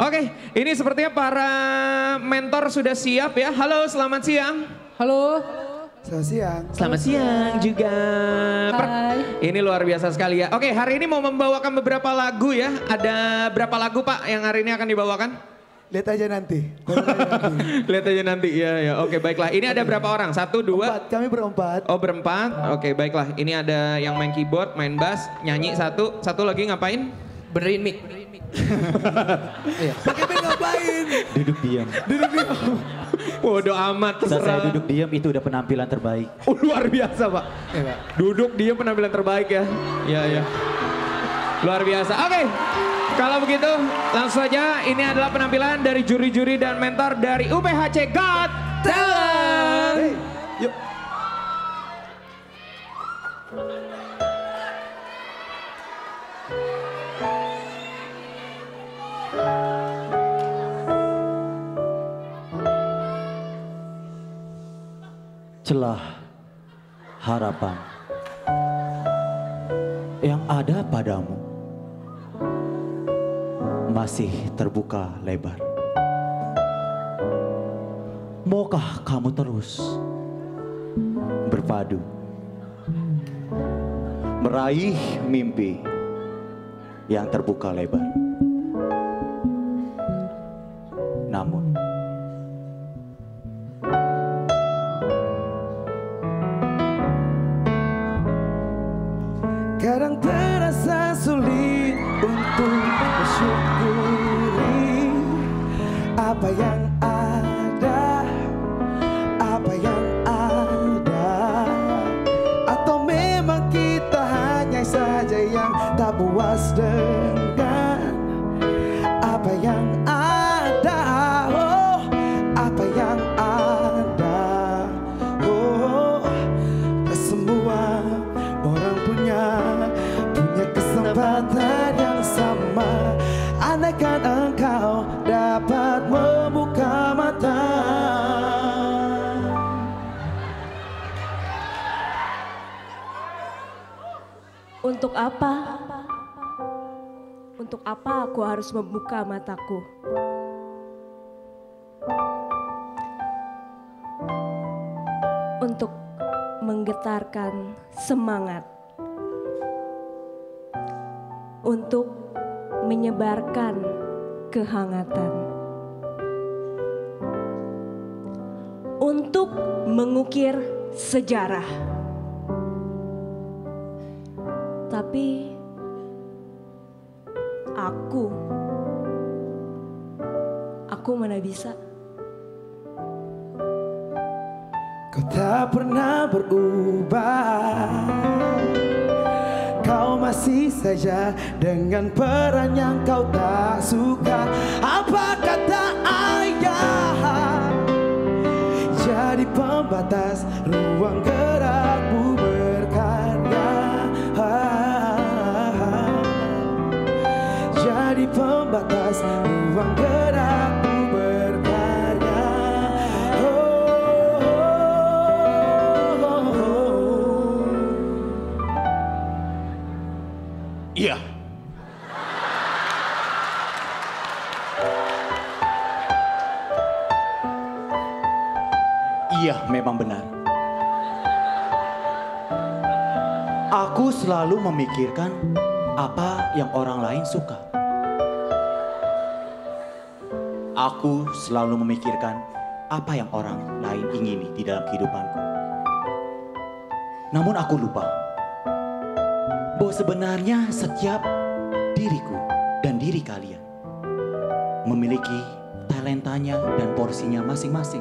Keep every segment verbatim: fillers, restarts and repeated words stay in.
Oke, ini sepertinya para mentor sudah siap ya. Halo, selamat siang. Halo. Selamat siang. Selamat siang juga. Hai. Ini luar biasa sekali ya. Oke, hari ini mau membawakan beberapa lagu ya. Ada berapa lagu Pak yang hari ini akan dibawakan? Lihat aja nanti. Lihat aja nanti, ya ya. Oke, baiklah. Ini ada berapa orang? Satu, dua? Empat, kami berempat. Oh, berempat. Oke, baiklah. Ini ada yang main keyboard, main bass, nyanyi satu. Satu lagi ngapain? Benerin mic. Iya. Pakai mic ngapain? Duduk diam. Duduk diam. Bodoh amat. Saat saya duduk diam itu udah penampilan terbaik. Oh, luar biasa Pak. Ya, Pak. Duduk diam penampilan terbaik ya. Ya ya. Luar biasa. Oke. Kalau begitu langsung saja ini adalah penampilan dari juri-juri dan mentor dari U P H C Got Talent. Hey, yuk. Celah harapan yang ada padamu masih terbuka lebar. Maukah kamu terus berpadu meraih mimpi yang terbuka lebar? Namun kadang terasa sulit untuk mensyukuri apa yang ada, apa yang ada. Atau memang kita hanya saja yang tak puas dengan apa yang ada. Oh, apa yang ada. Oh, semua orang punya punya kesempatan yang sama. Andaikan engkau dapat membuka mata. Untuk apa? Untuk apa aku harus membuka mataku? Untuk menggetarkan semangat, untuk menyebarkan kehangatan, untuk mengukir sejarah. Tapi aku, aku mana bisa? Kau tak pernah berubah. Kau masih saja dengan peran yang kau tak suka. Apa kata ayah? Jadi pembatas ruang gerakmu berkarya. Jadi pembatas ruang gerakmu berkarya. iya. Iya, memang benar. Aku selalu memikirkan apa yang orang lain suka. Aku selalu memikirkan apa yang orang lain ingini di dalam kehidupanku. Namun aku lupa bahwa sebenarnya setiap diriku dan diri kalian memiliki talentanya dan porsinya masing-masing.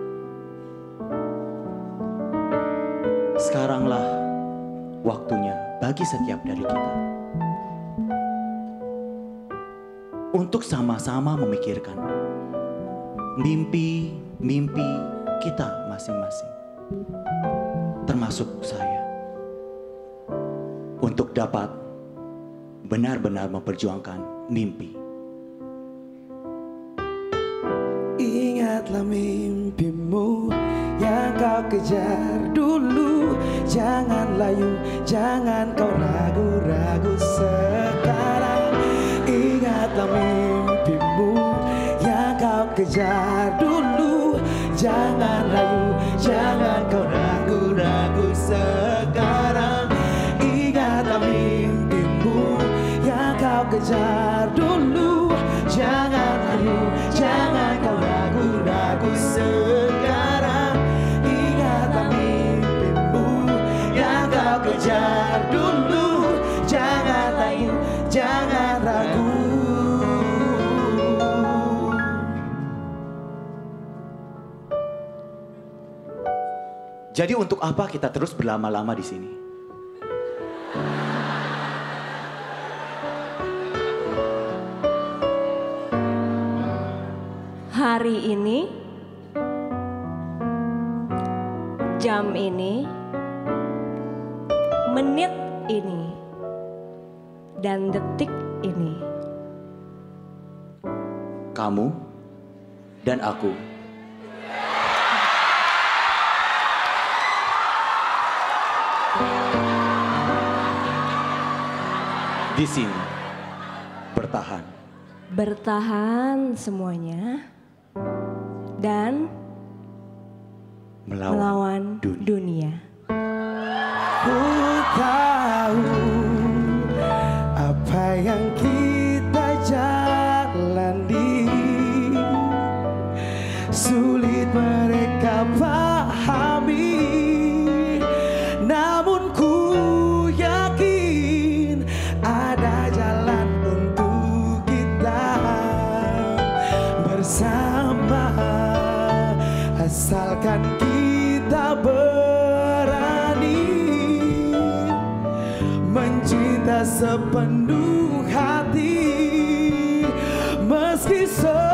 Sekaranglah waktunya bagi setiap dari kita untuk sama-sama memikirkan mimpi-mimpi kita masing-masing, termasuk saya, untuk dapat benar-benar memperjuangkan mimpi. Ingatlah mimpimu yang kau kejar dulu. Jangan layu, jangan kau ragu-ragu sekarang. Ingatlah mimpimu kejar dulu. Jangan ragu, jangan kau ragu-ragu sekarang. Ingatlah mimpimu yang kau kejar dulu. Jangan ragu, jangan kau ragu-ragu sekarang. Ingatlah mimpimu yang kau kejar dulu. Jangan ragu, jangan ragu. Jadi untuk apa kita terus berlama-lama di sini? Hari ini, jam ini, menit ini, dan detik ini. Kamu dan aku. Di sini bertahan. Bertahan semuanya dan Melawan, melawan dunia. dunia. Ku tahu apa yang kita jalani, sulit mereka pahami. Namun ku yakin ada jalan untuk kita bersama, asalkan kita berani mencinta sepenuh hati. Meski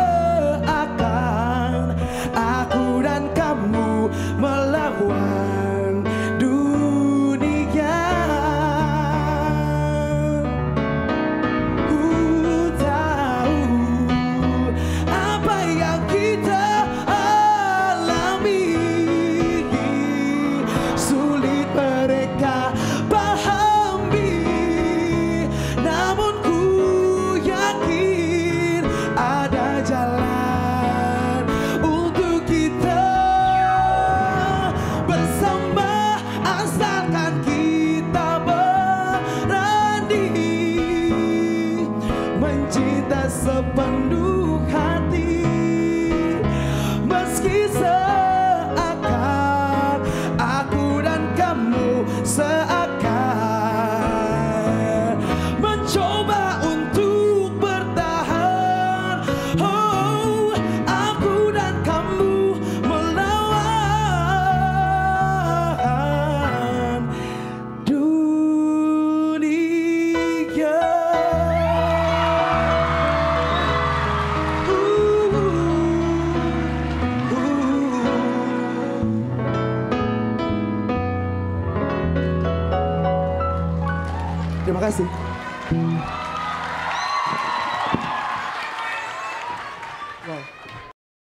seakan aku dan kamu melawan dunia. Ku tahu apa yang kita alami, sulit mereka pahami. Namun ku yakin ada jalan untuk kita bersama, asalkan kita berani mencinta sepenuh hati. Meski seakan aku dan kamu seakan mencoba untuk bertahan. Oh, aku dan kamu melawan dunia. Terima kasih.